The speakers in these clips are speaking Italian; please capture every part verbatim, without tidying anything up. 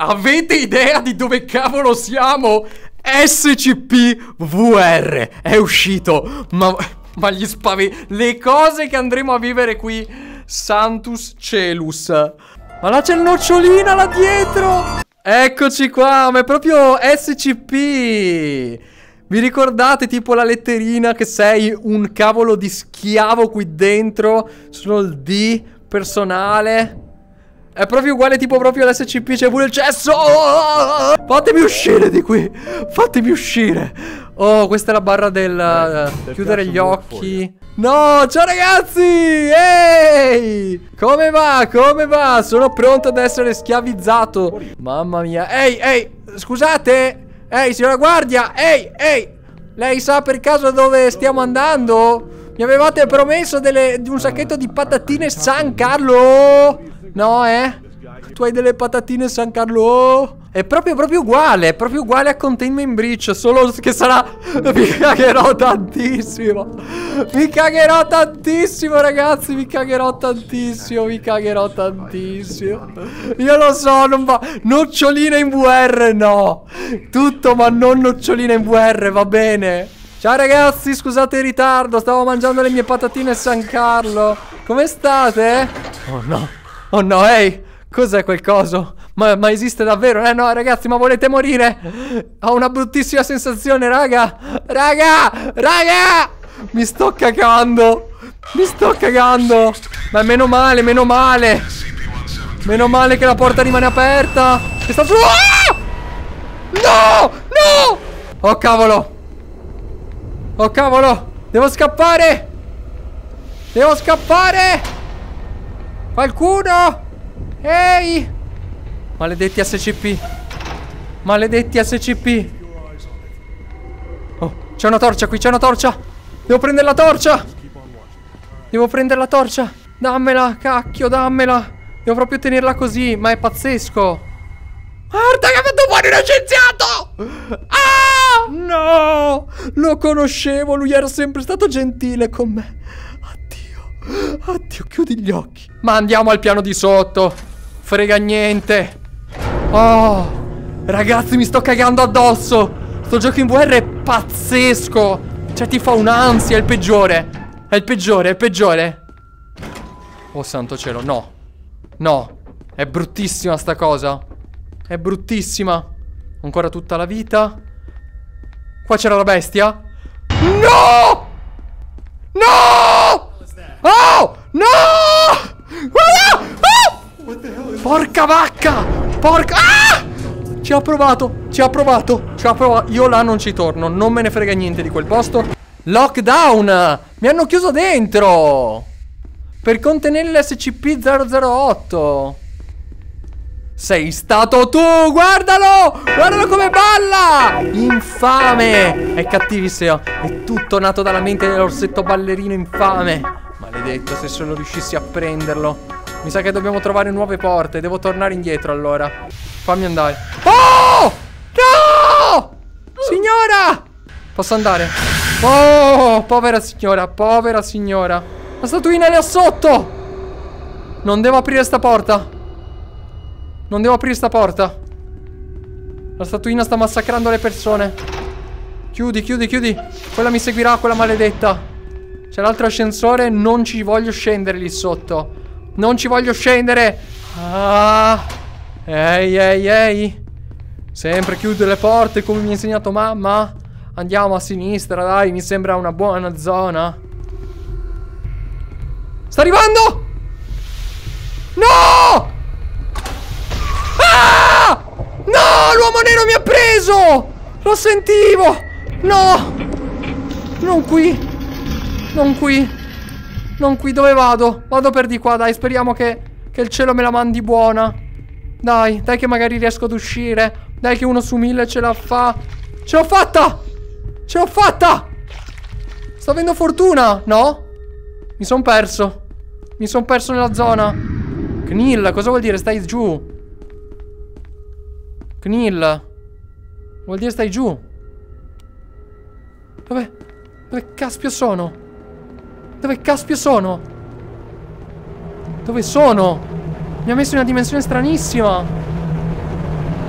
avete idea di dove cavolo siamo? S C P V R è uscito. Ma, ma gli spaventi, le cose che andremo a vivere qui. Santus Celus. Ma là c'è il nocciolina là dietro. Eccoci qua, ma è proprio S C P. Vi ricordate tipo la letterina che sei un cavolo di schiavo qui dentro? Solo il D personale. È proprio uguale tipo proprio all'S C P, c'è pure il cesso. Fatemi uscire di qui. Fatemi uscire. Oh, questa è la barra del uh, chiudere gli occhi. No, ciao ragazzi. Ehi, come va? Come va? Sono pronto ad essere schiavizzato. Mamma mia. Ehi, ehi, scusate. Ehi, signora guardia. Ehi, ehi. Lei sa per caso dove stiamo andando? Mi avevate promesso delle, di un sacchetto di patatine San Carlo. No, eh? Tu hai delle patatine San Carlo? È proprio proprio uguale. È proprio uguale a Containment Breach. Solo che sarà... Mi cagherò tantissimo. Mi cagherò tantissimo, ragazzi. Mi cagherò tantissimo. Mi cagherò tantissimo. Io lo so, non va... Noccioline in V R, no. Tutto ma non noccioline in V R, va bene. Ciao ragazzi, scusate il ritardo. Stavo mangiando le mie patatine San Carlo. Come state? Oh no. Oh no, ehi. Cos'è quel coso? Ma, ma esiste davvero? Eh no, ragazzi, ma volete morire? Ho una bruttissima sensazione, raga. Raga, raga. Mi sto cagando. Mi sto cagando. Ma meno male, meno male. Meno male che la porta rimane aperta. Che sta su... Ah! No, no. Oh cavolo. Oh cavolo. Devo scappare. Devo scappare. Qualcuno? Ehi! Maledetti S C P. Maledetti S C P. Oh, c'è una torcia qui, c'è una torcia. Devo prendere la torcia. Devo prendere la torcia. Dammela, cacchio, dammela. Devo proprio tenerla così, ma è pazzesco. Guarda che ha fatto fuori uno scienziato. Ah! No! Lo conoscevo, lui era sempre stato gentile con me. Addio. Addio, chiudi gli occhi. Ma andiamo al piano di sotto. Frega niente. Oh, ragazzi, mi sto cagando addosso. Sto gioco in V R è pazzesco. Cioè ti fa un'ansia, è il peggiore. È il peggiore, è il peggiore. Oh santo cielo, no. No, è bruttissima sta cosa. È bruttissima. Ancora tutta la vita. Qua c'era la bestia. No! No! Oh! No! Guarda! Oh! Porca vacca! Porca... Ah! Ci ha provato, ci ha provato, ci ha provato. Io là non ci torno, non me ne frega niente di quel posto. Lockdown! Mi hanno chiuso dentro! Per contenere l'S C P zero zero otto. Sei stato tu! Guardalo! Guardalo come balla! Infame! È cattivissimo. È tutto nato dalla mente dell'orsetto ballerino infame. Maledetto, se solo riuscissi a prenderlo. Mi sa che dobbiamo trovare nuove porte. Devo tornare indietro allora. Fammi andare. Oh! No! Signora! Posso andare? Oh, povera signora, povera signora. La statuina è là sotto. Non devo aprire sta porta. Non devo aprire sta porta. La statuina sta massacrando le persone. Chiudi, chiudi, chiudi. Quella mi seguirà, quella maledetta. C'è l'altro ascensore. Non ci voglio scendere lì sotto. Non ci voglio scendere. Ah. Ehi, ehi, ehi. Sempre chiudere le porte come mi ha insegnato mamma. Andiamo a sinistra, dai. Mi sembra una buona zona. Sta arrivando. No! Ah! No, l'uomo nero mi ha preso. Lo sentivo. No. Non qui. Non qui. Non qui, dove vado? Vado per di qua, dai, speriamo che, che il cielo me la mandi buona. Dai, dai che magari riesco ad uscire. Dai che uno su mille ce la fa. Ce l'ho fatta! Ce l'ho fatta! Sto avendo fortuna, no? Mi son perso. Mi son perso nella zona. Knill, cosa vuol dire stai giù? Knill vuol dire stai giù. Dove? Dove caspio sono? Dove caspio sono? Dove sono? Mi ha messo in una dimensione stranissima.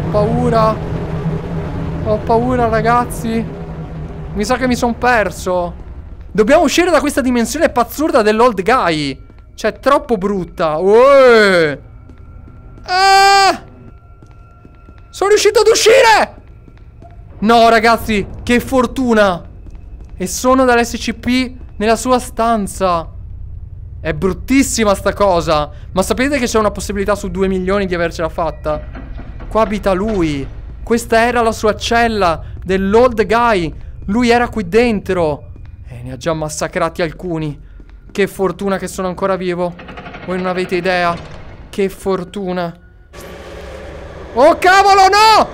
Ho paura. Ho paura, ragazzi. Mi sa che mi sono perso. Dobbiamo uscire da questa dimensione pazzurda dell'old guy. Cioè, troppo brutta. Uè. Ah! Sono riuscito ad uscire! No, ragazzi, che fortuna! E sono dall'S C P nella sua stanza. È bruttissima sta cosa. Ma sapete che c'è una possibilità su due milioni di avercela fatta? Qua abita lui. Questa era la sua cella dell'old guy. Lui era qui dentro. E ne ha già massacrati alcuni. Che fortuna che sono ancora vivo. Voi non avete idea. Che fortuna. Oh, cavolo,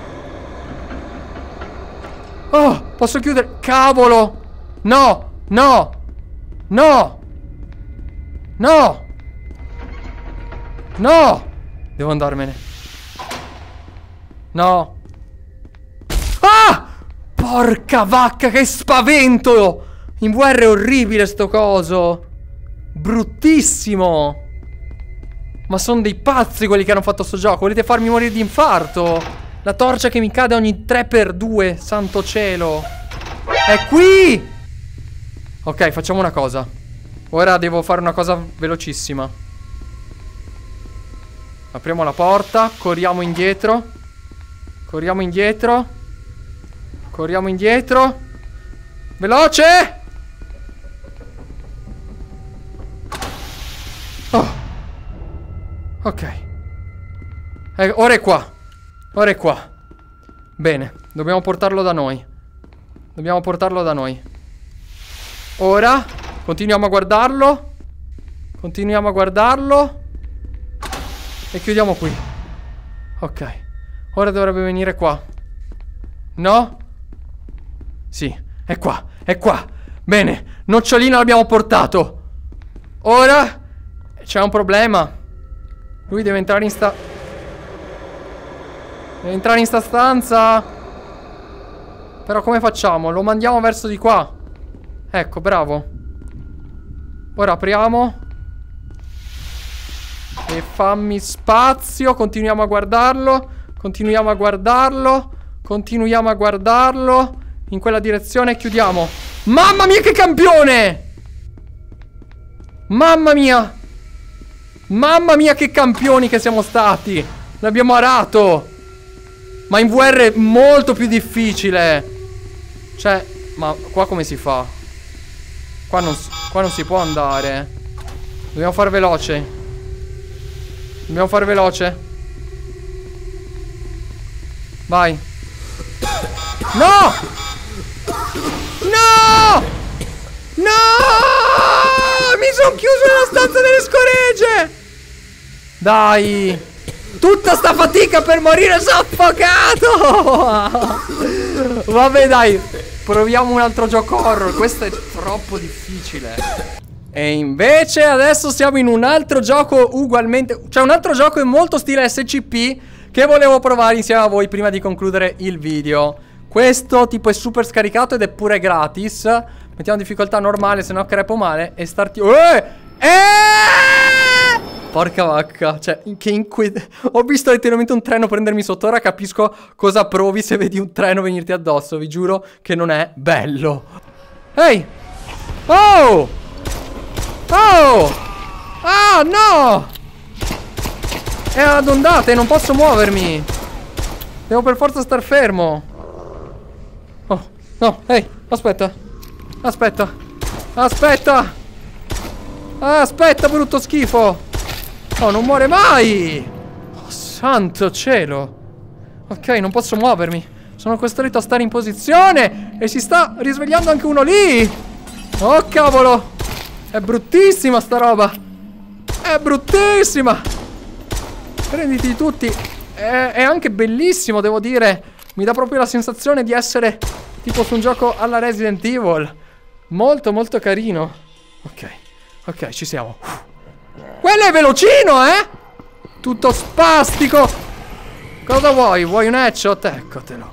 no! Oh, posso chiudere? Cavolo! No, no, no, no, no! Devo andarmene. No. Ah! Porca vacca, che spavento! In V R è orribile sto coso. Bruttissimo. Ma sono dei pazzi quelli che hanno fatto sto gioco. Volete farmi morire di infarto? La torcia che mi cade ogni tre per due. Santo cielo. È qui! Ok, facciamo una cosa. Ora devo fare una cosa velocissima. Apriamo la porta. Corriamo indietro. Corriamo indietro. Corriamo indietro. Veloce! Oh. Ok. Eh, ora è qua. Ora è qua. Bene, dobbiamo portarlo da noi. Dobbiamo portarlo da noi. Ora continuiamo a guardarlo. Continuiamo a guardarlo. E chiudiamo qui. Ok. Ora dovrebbe venire qua. No? Sì, è qua, è qua. Bene, nocciolina l'abbiamo portato. Ora c'è un problema. Lui deve entrare in sta... Deve entrare in sta stanza. Però come facciamo? Lo mandiamo verso di qua. Ecco, bravo. Ora apriamo. E fammi spazio. Continuiamo a guardarlo. Continuiamo a guardarlo. Continuiamo a guardarlo. In quella direzione chiudiamo. Mamma mia che campione! Mamma mia! Mamma mia che campioni che siamo stati! L'abbiamo arato! Ma in V R è molto più difficile. Cioè, ma qua come si fa? Qua non, qua non si può andare. Dobbiamo fare veloce. Dobbiamo fare veloce. Vai. No! No! No! Mi sono chiuso nella stanza delle scoregge! Dai! Tutta sta fatica per morire soffocato! Vabbè dai, proviamo un altro gioco horror. Questo è troppo difficile. E invece adesso siamo in un altro gioco ugualmente. Cioè un altro gioco in molto stile S C P che volevo provare insieme a voi prima di concludere il video. Questo tipo è super scaricato ed è pure gratis. Mettiamo difficoltà normale, se no crepo male. E starti... Eh! Eh! Porca vacca. Cioè, che inquiet... Ho visto letteralmente un treno prendermi sotto. Ora capisco cosa provi se vedi un treno venirti addosso. Vi giuro che non è bello. Ehi! Oh! Oh! Ah, no! È ad ondate, non posso muovermi. Devo per forza star fermo. Oh, no, ehi, aspetta. Aspetta. Aspetta. Aspetta, brutto schifo. Oh, non muore mai. Oh, santo cielo. Ok, non posso muovermi. Sono costretto a stare in posizione. E si sta risvegliando anche uno lì. Oh, cavolo. È bruttissima sta roba. È bruttissima. Prenditi tutti. È, è anche bellissimo, devo dire. Mi dà proprio la sensazione di essere tipo su un gioco alla Resident Evil. Molto molto carino. Ok, ok, ci siamo. Quello è velocino, eh? Tutto spastico. Cosa vuoi? Vuoi un headshot? Eccotelo.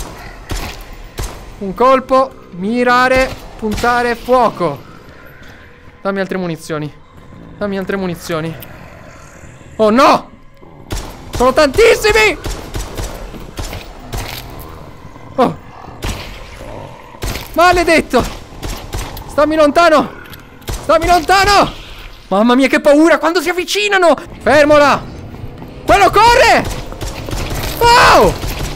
Un colpo. Mirare. Puntare. Fuoco. Dammi altre munizioni. Dammi altre munizioni. Oh no! Sono tantissimi! Maledetto! Stammi lontano! Stammi lontano! Mamma mia, che paura quando si avvicinano! Fermola! Quello corre! Oh!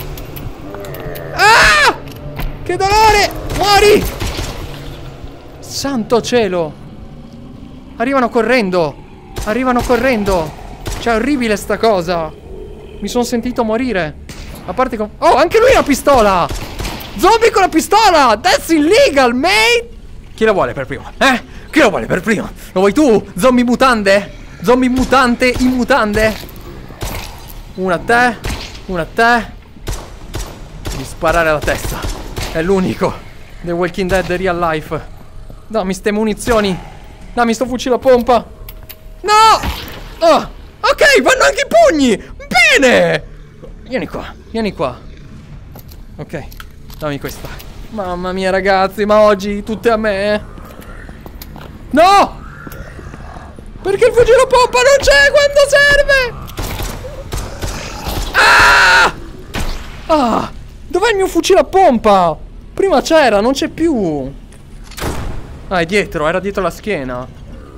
Ah! Che dolore! Muori! Santo cielo! Arrivano correndo! Arrivano correndo! Cioè, è orribile sta cosa! Mi sono sentito morire! A parte con... Oh, anche lui ha la pistola! Zombie con la pistola! That's illegal, mate! Chi la vuole per primo? Eh? Chi lo vuole per primo? Lo vuoi tu? Zombie mutande? Zombie mutante in mutande? Una a te. Una a te. Devi sparare alla testa. È l'unico The Walking Dead real life. Dammi ste munizioni. Dammi sto fucile a pompa. No! Oh, ok, vanno anche i pugni. Bene. Vieni qua. Vieni qua. Ok, dammi questa. Mamma mia ragazzi, ma oggi tutte a me, eh? No! Perché il fucile a pompa non c'è quando serve? Ah! Ah! Dov'è il mio fucile a pompa? Prima c'era, non c'è più. Ah, è dietro, era dietro la schiena.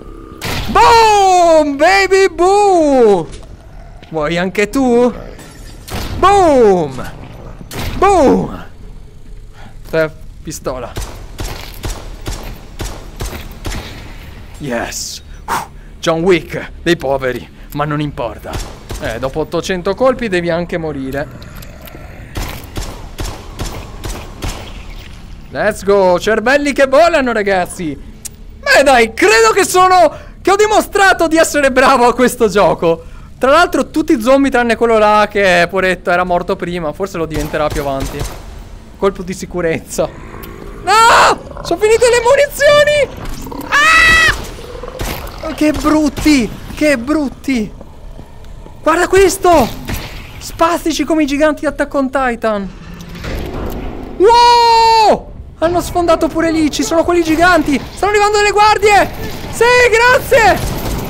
Boom! Baby boo! Vuoi anche tu? Boom! Boom! Te, pistola. Yes. John Wick dei poveri, ma non importa. Eh, dopo ottocento colpi devi anche morire. Let's go, cervelli che volano ragazzi. Beh dai, credo che sono... che ho dimostrato di essere bravo a questo gioco. Tra l'altro tutti i zombie tranne quello là che, poretto, era morto prima. Forse lo diventerà più avanti. Colpo di sicurezza. No! Sono finite le munizioni! Ah! Che brutti! Che brutti! Guarda questo! Spastici come i giganti di Attack on Titan. Wow! Hanno sfondato pure lì, ci sono quelli giganti. Stanno arrivando delle guardie. Sì, grazie.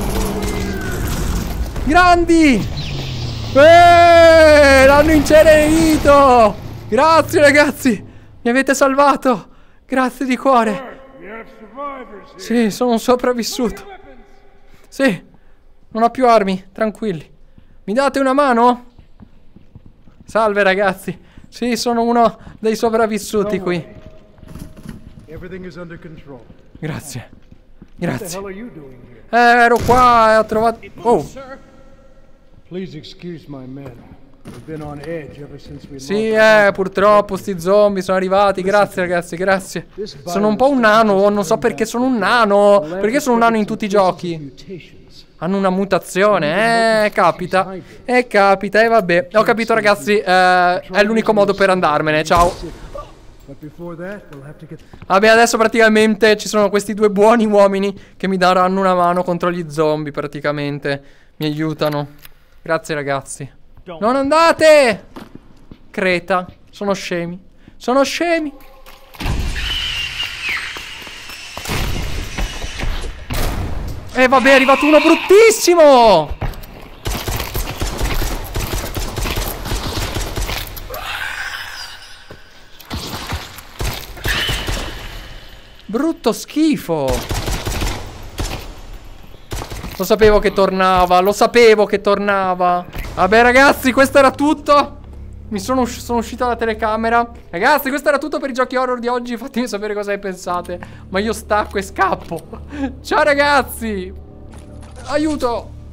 Grandi. Eh, l'hanno incenerito. Grazie ragazzi, mi avete salvato. Grazie di cuore. Sì, sono un sopravvissuto. Sì, non ho più armi, tranquilli. Mi date una mano? Salve ragazzi. Sì, sono uno dei sopravvissuti qui. Grazie. Grazie. Eh, ero qua e ho trovato... Oh. Sì, eh, purtroppo sti zombie sono arrivati. Grazie ragazzi, grazie. Sono un po' un nano, non so perché sono un nano. Perché sono un nano in tutti i giochi? Hanno una mutazione, eh, capita. Eh, capita, e eh, vabbè. Ho capito ragazzi, eh, è l'unico modo per andarmene, ciao. Vabbè, adesso praticamente ci sono questi due buoni uomini che mi daranno una mano contro gli zombie, praticamente. Mi aiutano. Grazie ragazzi. Non andate! Creta, sono scemi. Sono scemi. E eh, vabbè, è arrivato uno bruttissimo! Brutto schifo. Lo sapevo che tornava. Lo sapevo che tornava. Vabbè ragazzi, questo era tutto. Mi sono, usci sono uscito dalla telecamera. Ragazzi, questo era tutto per i giochi horror di oggi. Fatemi sapere cosa ne pensate. Ma io stacco e scappo. Ciao ragazzi. Aiuto.